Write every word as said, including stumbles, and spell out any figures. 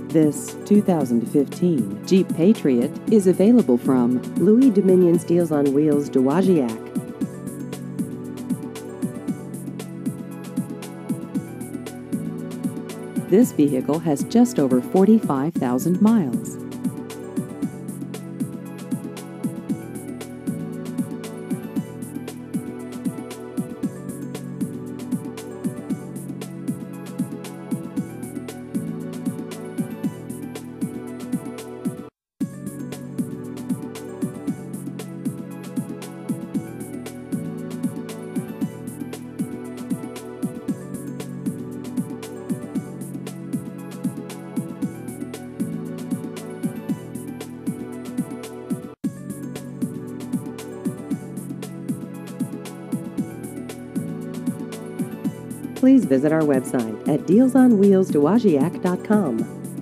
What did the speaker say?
This two thousand fifteen Jeep Patriot is available from Louis Dominion Deals on Wheels Dowagiac. This vehicle has just over forty-five thousand miles. Please visit our website at deals on wheels dowagiac dot com.